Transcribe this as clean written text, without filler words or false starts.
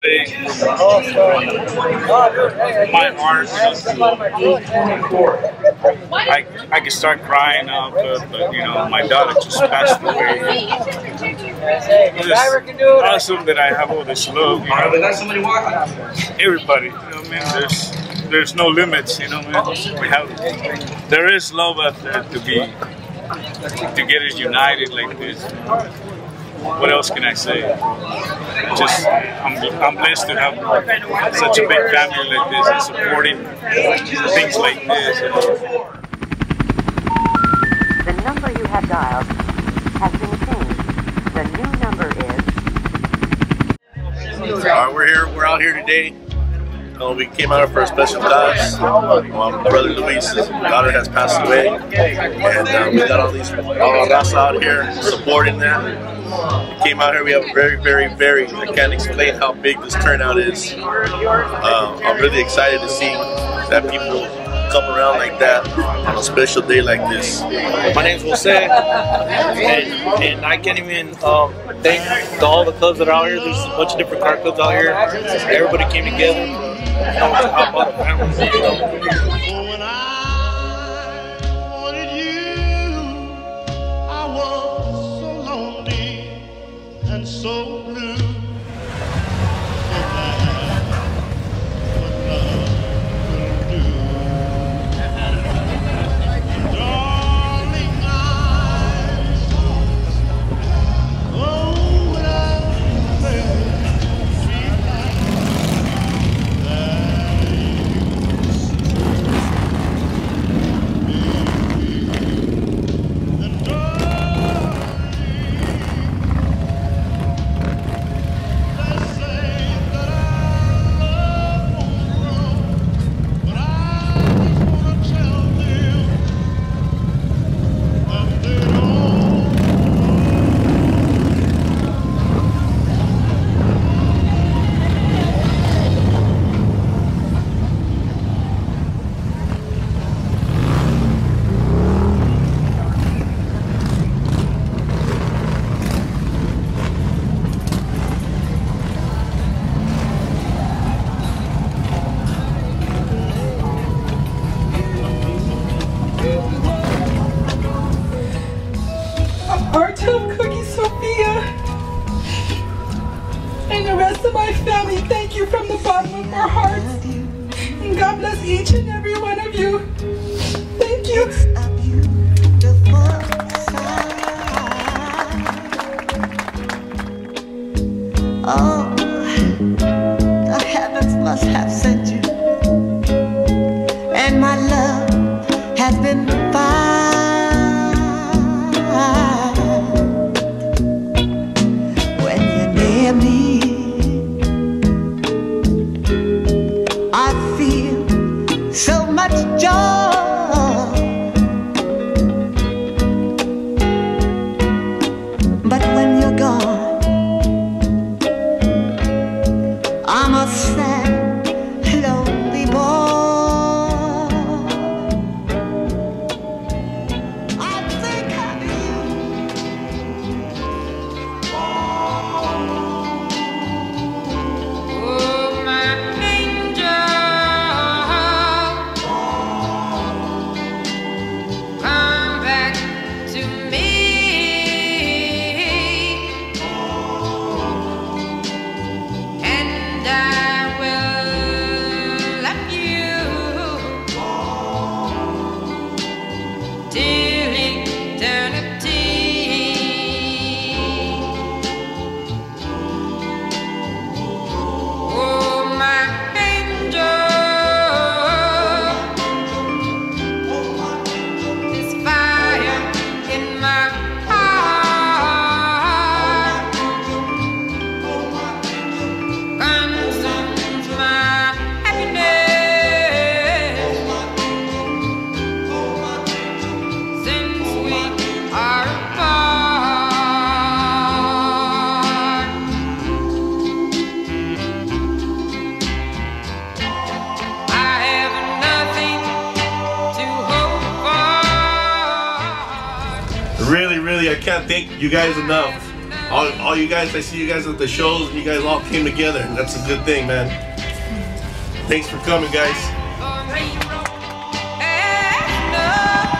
big my heart. I can start crying now, but you know, my daughter just passed away. It's awesome that I have all this love. You know? Everybody, you know what I mean? There's no limits, you know what I mean? There is love out there to get us united like this. What else can I say? Just, I'm blessed to have such a big family like this and supporting things like this. The number you have dialed has been changed. The new number is... We're out here today. We came out for a special cause. My brother Luis's daughter has passed away, and we got all our raza out here supporting that. We came out here. We have a very, I can't explain how big this turnout is. I'm really excited to see that people come around like that on a special day like this. My name's Jose, and I can't even thank all the clubs that are out here. There's a bunch of different car clubs out here. Everybody came together. When I wanted you, I was so lonely and so blue. Sofia and the rest of my family, thank you from the bottom of our hearts. And God bless each and every one of you. Thank you. Oh, the heavens must have sent you, and my love has been fine. When you're near me, I feel so much joy. But when you're gone, I'm a sad, lonely boy. I think of you. Oh, my angel, come back to me. And I will love you till eternity. Oh, my angel, this fire in my heart consumes my happiness since we are apart. I have nothing to hope for. Really, I can't thank you guys enough all you guys, I see you guys at the shows, and you guys all came together, and that's a good thing, man. Thanks for coming, guys. And no